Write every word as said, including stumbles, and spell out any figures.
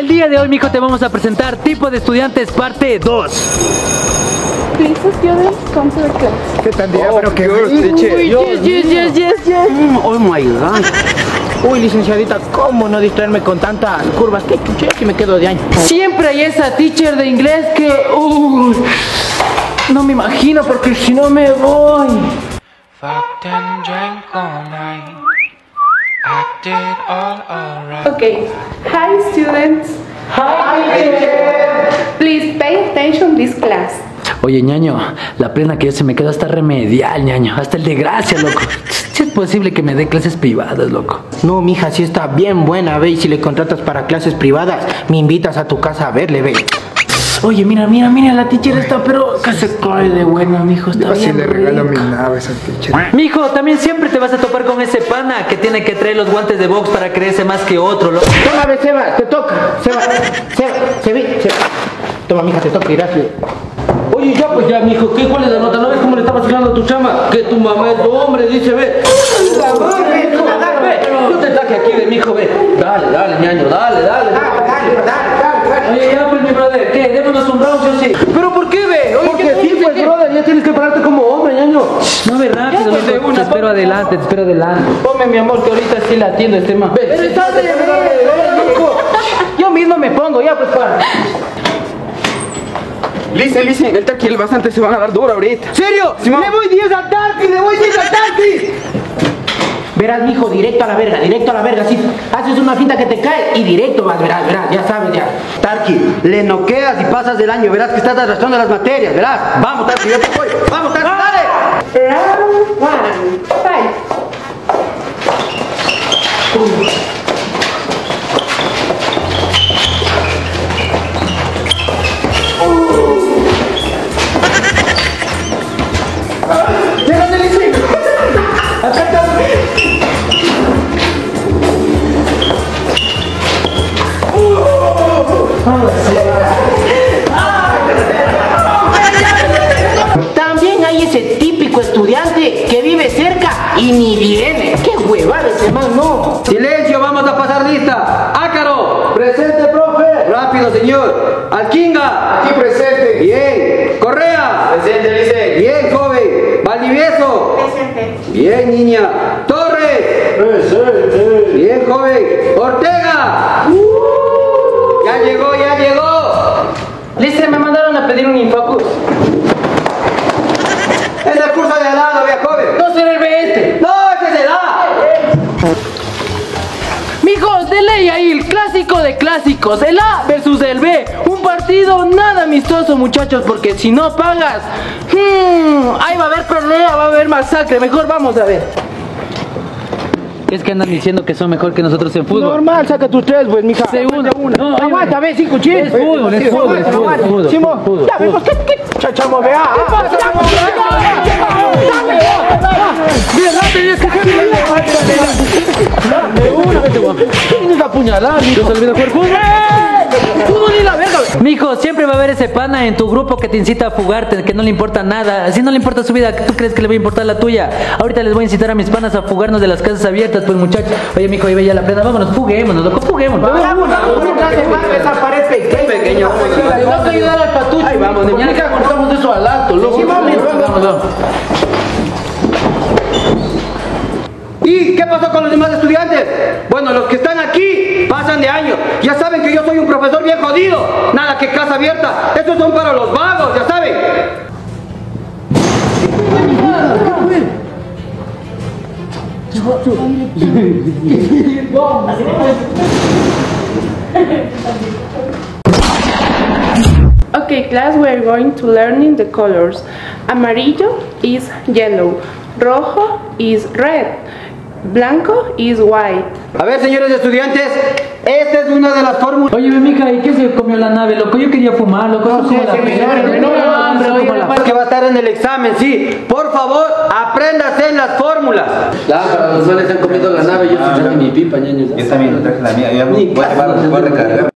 El día de hoy, mijo, te vamos a presentar Tipo de Estudiantes parte dos. Please students come to the class. ¿Qué tal día? Oh, Pero que good, teacher. Uy, yes, yes, yes, yes, yes. Mm, oh my god. Uy, licenciadita, ¿cómo no distraerme con tantas curvas? Que chuché que me quedo de año. Siempre hay esa teacher de inglés que... Uy, no me imagino porque si no me voy. Fucked and drank all night. Acted all alright. Okay. Hi students. Hi, teacher. Please pay attention this class. Oye, ñaño, la plena que yo se me quedó hasta remedial, ñaño. Hasta el de gracia, loco. Si es posible que me dé clases privadas, loco. No, mija, si está bien buena, ve, y si le contratas para clases privadas, me invitas a tu casa a verle, ve. Oye, mira, mira, mira, la teacher está, pero que se cae de buena, mijo, está yo sí bien le regalo mi rica. nave a esa teacher. Mijo, también siempre te vas a topar con ese pana que tiene que traer los guantes de box para creerse más que otro, loco. Toma, ve, Seba, te toca. Seba, Seba, Sebi, Seba. Toma, mija, te toca, irás. Oye, ya pues ya, mijo, ¿qué? ¿Cuál es la nota? ¿No ves cómo le está vacilando a tu chama? Que tu mamá es hombre, dice, ve. La madre, hijo, ve. Yo te traje aquí de mi hijo, ve. Dale, dale, ñaño, dale, dale. Oye, ya pues, mi brother, ¿qué? Démonos un round, yo sí. ¿Pero por qué, ve? Oye, Porque ¿qué sí, dices, pues, qué? brother, Ya tienes que pararte como hombre, ñaño. No me rápido, Ya, pues, de loco, una, te espero ponme. adelante, te espero adelante. Ponme, mi amor, que ahorita sí la atiendo este man. Ve, Pero estás de Yo mismo me pongo, ya, pues, para. Lice, lice, el taquil bastante se van a dar duro ahorita. ¿Serio? Simón. ¡Le voy diez al taxi! ¡Le voy diez al taxi! Verás, mijo, directo a la verga, directo a la verga, así. Haces una finta que te cae y directo vas, verás, verás, ya sabes, ya. Tarki, le noqueas y pasas del año, verás que estás arrastrando las materias, verás. Vamos, Tarki, yo te voy. Vamos, Tarki, dale. Round one. Fight. También hay ese típico estudiante que vive cerca y ni viene. ¡Qué huevada ese man, no! Silencio, vamos a pasar lista. Ácaro. Presente, profe. Rápido, señor. Alquinga. Aquí presente. Bien. Correa. Presente, Lice. Bien, joven. Valdivieso. Presente. Bien, niña. Torres. Presente. Bien, joven. Ortega. Ya llegó, ya llegó. Lice, me mandaron a pedir un infocus. Es el curso de al lado, vea, joven. No será el B este. No, ese se da. Mijos, de ley ahí, el clásico de clásicos, el A versus el B. Un partido nada amistoso, muchachos, porque si no pagas, hmm, ahí va a haber pelea, va a haber masacre. Mejor vamos a ver. Es que andan diciendo que son mejor que nosotros en fútbol. Normal, saca tus tres, pues, mija. Segundo. No, oye, Aguanta, ve, cinco chiles. Es fútbol, es fútbol, es fútbol, es fútbol, Simón, fútbol, ya, vemos, ¿qué, qué? Chachamo, vea. ¿Qué pasa? ¿Quién es la apuñalar, mijo? ¿Se olvidó jugar fútbol? Fútbol y la verga. Mijo, siempre va a haber ese pana en tu grupo que te incita a fugarte, que no le importa nada. Si no le importa su vida, ¿tú crees que le va a importar la tuya? Ahorita les voy a incitar a mis panas a fugarnos de las casas abiertas, pues, muchachos. Oye, mijo, ahí ve ya la plena, vámonos, fuguémonos, loco, fuguémonos. Vamos, esa pared pequeña. Tengo que ayudar al patucho. Ahí vamos, de mañana que cortamos eso al alto, loco. Sí, vamos, Vamos, vamos. ¿Y qué pasó con los demás estudiantes? Bueno, los que están aquí pasan de año. Ya saben que yo soy un profesor bien jodido. Nada que casa abierta. Estos son para los vagos, ya saben. Okay, class, we are going to learning the colors. Amarillo is yellow. Rojo is red. Blanco is white. A ver, señores estudiantes, esta es una de las fórmulas. Oye, mija, ¿y qué se comió la nave, loco? Yo quería fumar, loco. No sé, sí, menor, menor, hambre, oye, Que va a estar en el examen, sí. Por favor, apréndase en las fórmulas. Claro, los manes han comido la nave, yo estoy mi pipa, ñaños. Yo también lo traje la mía. Yo voy a, voy a recargar.